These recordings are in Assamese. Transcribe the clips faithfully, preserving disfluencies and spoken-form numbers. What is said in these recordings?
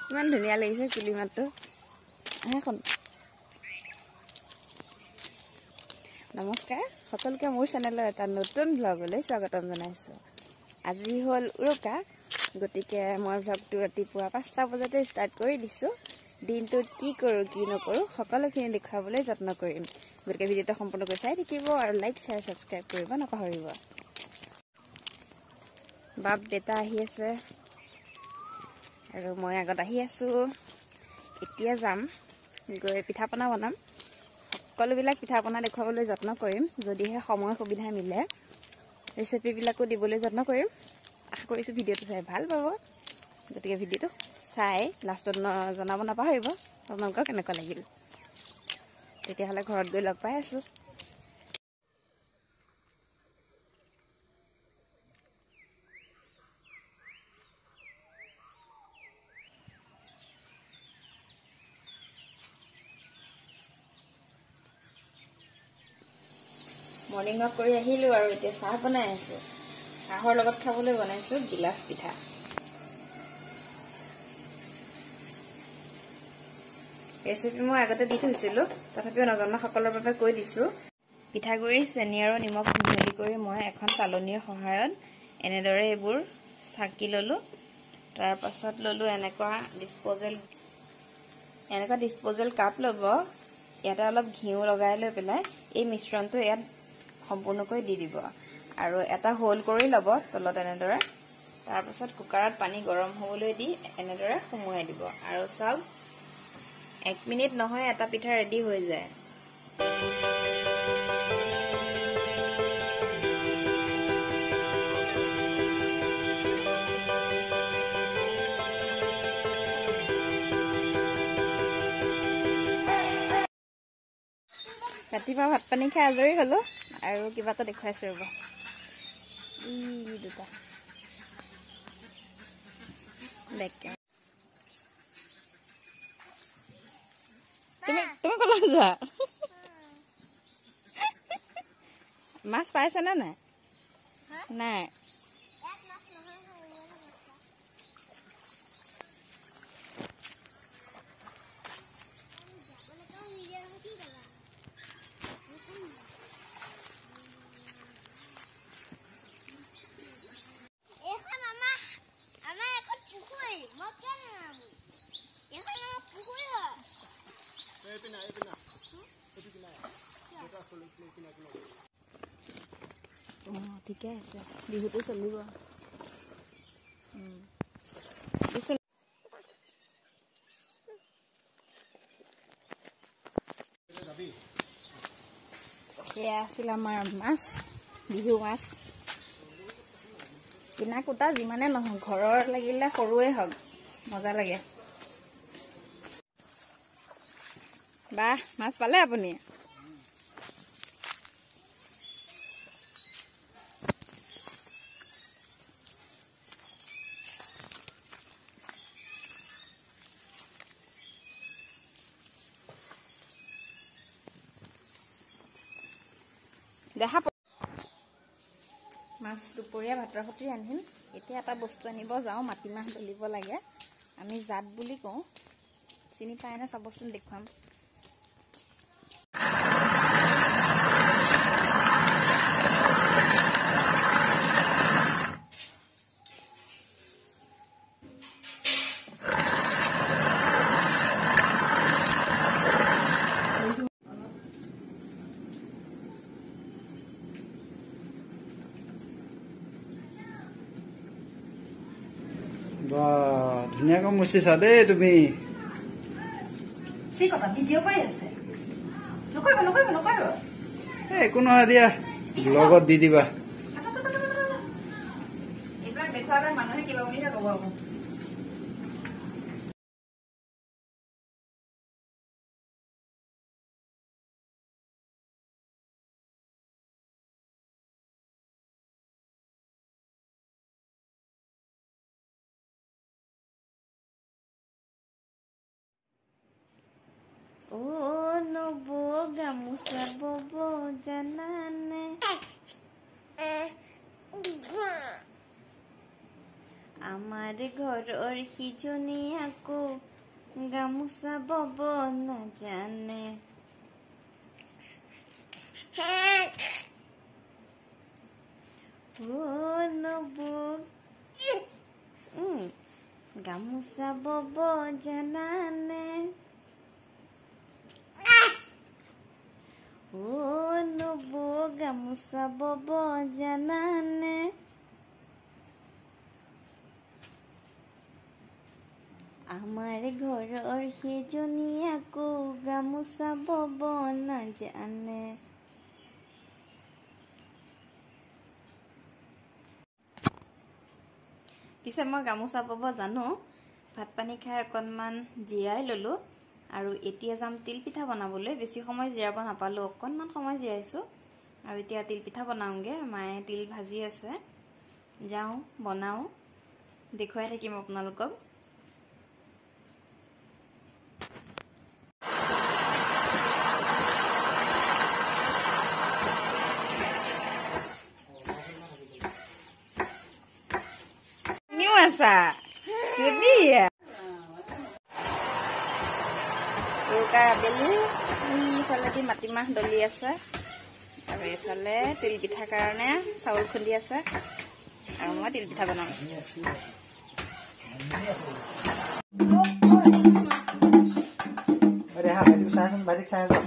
ইমান ধুনীয়া লাগিছে কুলি মাতটো। এখন নমস্কাৰ সকলোকে মোৰ চেনেলৰ এটা নতুন ব্লগলৈ স্বাগতম জনাইছোঁ। আজি হ'ল উৰুকা, গতিকে মই ব্লগটো ৰাতিপুৱা পাঁচটা বজাতে ষ্টাৰ্ট কৰি দিছোঁ। দিনটোত কি কৰোঁ কি নকৰোঁ সকলোখিনি দেখুৱাবলৈ যত্ন কৰিম, গতিকে ভিডিঅ'টো সম্পূৰ্ণকৈ চাই থাকিব আৰু লাইক শ্বেয়াৰ ছাবস্ক্ৰাইব কৰিব নাপাহৰিব। বাপ দেউতা আহি আছে আৰু মই আগত আহি আছোঁ। এতিয়া যাম গৈ পিঠা পনা বনাম। সকলোবিলাক পিঠা পনা দেখুৱাবলৈ যত্ন কৰিম, যদিহে সময় সুবিধা মিলে ৰেচিপিবিলাকো দিবলৈ যত্ন কৰিম। আশা কৰিছোঁ ভিডিঅ'টো চাই ভাল পাব, গতিকে ভিডিঅ'টো চাই লাষ্টত জনাব নাপাহৰিব আপোনালোকৰ কেনেকুৱা লাগিল। তেতিয়াহ'লে ঘৰত গৈ লগ পাই আছোঁ। মৰ্ণিং ৱাক কৰি আহিলোঁ আৰু এতিয়া চাহ বনাই আছোঁ। চাহৰ লগত খাবলৈ বনাইছোঁ গিলাচ পিঠা। ৰেচিপি মই আগতে দি থৈছিলোঁ, তথাপিও নজনাসকলৰ বাবে কৈ দিছোঁ। পিঠাগুড়ি, চেনি আৰু নিমখ মিহলি কৰি মই এখন চালনীৰ সহায়ত এনেদৰে এইবোৰ চাকি ল'লোঁ। তাৰ পাছত ল'লোঁ এনেকুৱা ডিছপ'জেল এনেকুৱা ডিছপ'জেল কাপ ল'ব। ইয়াতে অলপ ঘিউ লগাই লৈ পেলাই এই মিশ্ৰণটো ইয়াত সম্পূৰ্ণকৈ দি দিব আৰু এটা হোল কৰি ল'ব তলত এনেদৰে। তাৰপাছত কুকাৰত পানী গৰম হ'বলৈ দি এনেদৰে সুমুৱাই দিব আৰু চাওক, এক মিনিট নহয় এটা পিঠা ৰেডি হৈ যায়। ৰাতিপুৱা ভাত পানী খাই আজৰি হ'লোঁ আৰু কিবা এটা দেখুৱাইছোঁ ৰ'ব। ই দুটা বেগ তুমি তুমি ক'লৈ যোৱা? মাছ পাইছেনে নাই? নাই। ঠিকে আছে, বিহুটো চলিব। সেয়া আছিল আমাৰ মাছ, বিহু মাছ। কিনা কুটা যিমানে নহওক, ঘৰৰ লাগিলে সৰুৱে হওক মজা লাগে। বাহ, মাছ পালে আপুনি? দেখা মাছ দুপৰীয়া ভাতৰ সৈতে ৰান্ধিম। এতিয়া এটা বস্তু আনিব যাওঁ, মাটিমাহ দলিব লাগে। আমি জাত বুলি কওঁ, চিনি পায়নে চাবচোন, দেখুৱাম। বাহ, ধুনীয়াকৈ মুচিছা দেই তুমি। একো নহয় দিয়া, ব্লগত দি দিবা। এইবিলাক দেখুৱালে মানুহে কিবা বুলিহে ক'ব। ও নব গামোচা বব জানানে, আমাৰ ঘৰৰ সিজনী আকৌ গামোচা বব নাজানে ও নবু গামোচা বব জানানে ও নবু গামোচা বব জানানে আমাৰ ঘৰৰ সিজনী আকৌ গামোচা বব নাজানে পিছে মই গামোচা বব জানো ভাত পানী খাই অকণমান জিৰাই ললো আৰু এতিয়া যাম তিল পিঠা বনাবলৈ বেছি সময় জিৰাব নাপালো অকণমান সময় জিৰাইছো আৰু এতিয়া তিল পিঠা বনাওঁগে মায়ে তিল ভাজি আছে যাওঁ বনাওঁ দেখুৱাই থাকিম আপোনালোকক Masa, jadi ya. Ruka beli, ini kalau di mati mah doli asa, tapi kalau til pitha karena saul kundi asa, aku mau til pitha banam. Ada apa? Di usaha balik saya loh.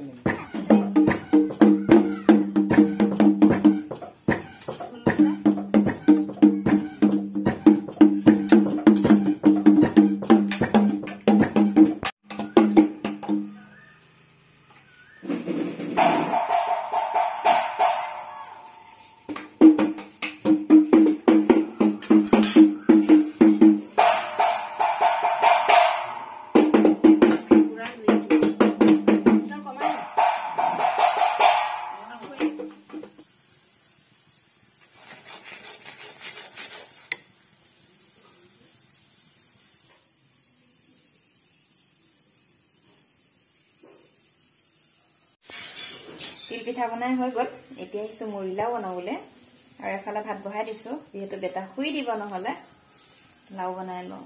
তিল পিঠা বনাই হৈ গল এতিয়া আহিছো মুৰিলাও বনাবলৈ আৰু এফালে ভাত বহাই দিছো যেহেতু বেটা শুই দিব নহলে লাও বনাই লওঁ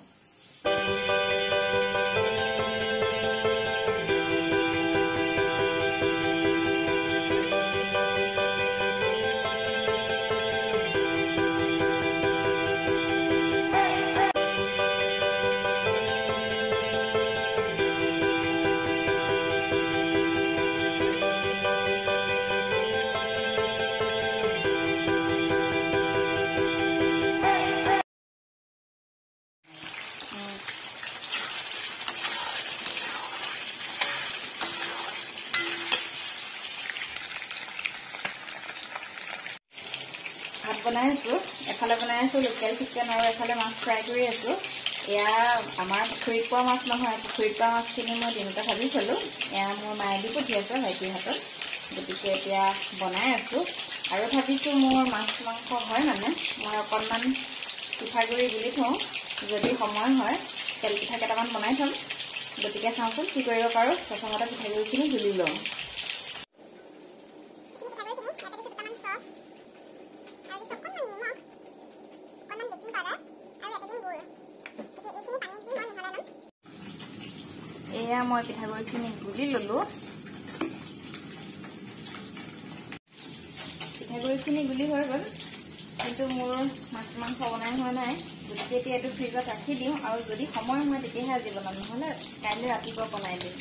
ভাত বনাই আছো এফালে বনাই আছো লোকেল চিকেন আৰু এফালে মাছ ফ্ৰাই কৰি আছো এয়া আমাৰ পুখুৰীত পোৱা মাছ নহয় পুখুৰীত পোৱা মাছখিনি মই দিনতে ভাজি থলো এয়া মোৰ মায়ে দি পঠিয়াইছে ভাইটিৰ হাতত গতিকে এতিয়া বনাই আছো আৰু ভাবিছো মোৰ মাছ মাংস হয় মানে মই অকণমান পিঠাগুড়ি গুলি থওঁ যদি সময় হয় তেল পিঠা কেইটামান বনাই থম গতিকে চাওঁচোন কি কৰিব পাৰো প্ৰথমতে পিঠাগুড়িখিনি গুলি লওঁ এয়া মই পিঠাগুড়িখিনি গুলি ললো পিঠাগুড়িখিনি গুলি হৈ গল কিন্তু মোৰ মাছ মাংস বনাই হোৱা নাই গতিকে এতিয়া এইটো ফ্ৰিজত ৰাখি দিওঁ আৰু যদি সময় হয় তেতিয়াহে আজি বনাম নহ'লে কাইলৈ ৰাতিপুৱা বনাই দিম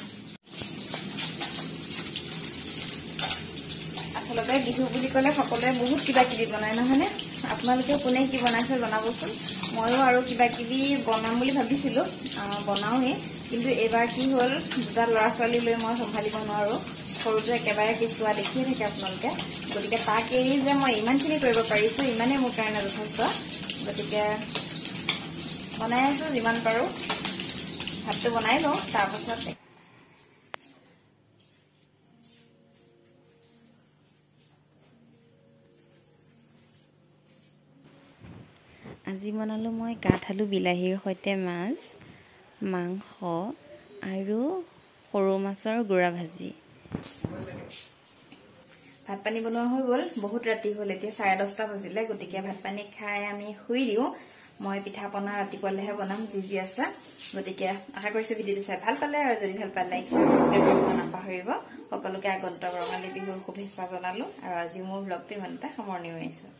আচলতে বিহু বুলি ক'লে সকলোৱে বহুত কিবা কিবি বনাই নহয়নে আপোনালোকে কোনে কি বনাইছে জনাবচোন ময়ো আৰু কিবা কিবি বনাম বুলি ভাবিছিলো বনাওঁহে কিন্তু এইবাৰ কি হ'ল দুটা ল'ৰা ছোৱালী লৈ মই চম্ভালিব নোৱাৰো সৰুটো একেবাৰে কেঁচুৱা দেখিয়ে থাকে আপোনালোকে গতিকে তাক এৰি যে মই ইমানখিনি কৰিব পাৰিছো ইমানেই মোৰ কাৰণে যথেষ্ট গতিকে বনাই আছো যিমান পাৰো ভাতটো বনাই লওঁ তাৰপাছত আজি বনালো মই কাঠ আলু বিলাহীৰ সৈতে মাছ মাংস আৰু সৰু মাছৰ গুড়া ভাজি ভাত পানী বনোৱা হৈ গ'ল বহুত ৰাতি হ'ল এতিয়া চাৰে দহটা বাজিলে গতিকে ভাত পানী খাই আমি শুই দিওঁ মই পিঠা পনা ৰাতিপুৱালেহে বনাম যি যি আছে গতিকে আশা কৰিছো ভিডিঅটো চাই ভাল পালে আৰু যদি ভাল পালে লাইক শ্বেয়াৰ সাবস্ক্ৰাইব কৰিব নাপাহৰিব সকলোকে আগন্তুক ৰঙালী বিহুৰ শুভেচ্ছা জনালো আৰু আজি মোৰ ব্লগটো ইমানতে সামৰণি মাৰিছো।